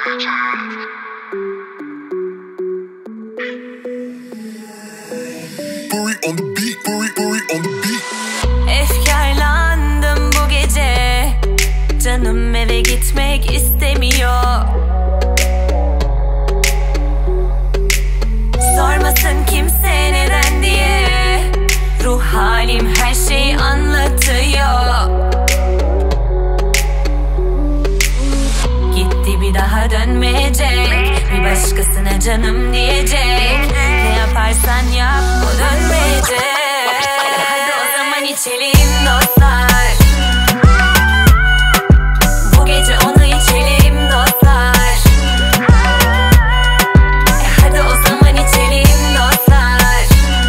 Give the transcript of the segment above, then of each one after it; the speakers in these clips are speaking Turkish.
Efkarlandım bu gece, canım eve gitmek istemiyor. Sormasın kimse neden diye, ruh halim her şeyi anlatıyor. Gitti bir daha dönmeyecek, bir başkasına canım diyecek. Ne yaparsan yap o dönmeyecek. Hadi o zaman içelim dostlar, bu gece onu içelim dostlar. Hadi o zaman içelim dostlar,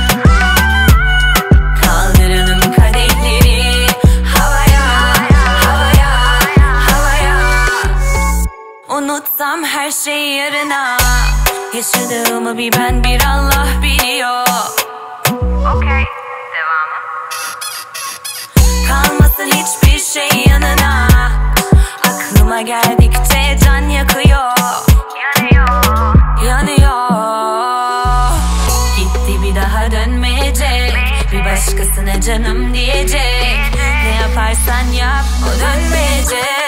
kaldıralım kadehleri havaya, havaya, havaya. Unutsam her şey yarına, yaşadığımı bir ben bir Allah biliyor. Okey, devamı. Kalmasın hiçbir şey yanına, aklıma geldikçe can yakıyor. Yanıyor. Yanıyor. Gitti bir daha dönmeyecek, bir başkasına canım diyecek. Ne yaparsan yap o dönmeyecek.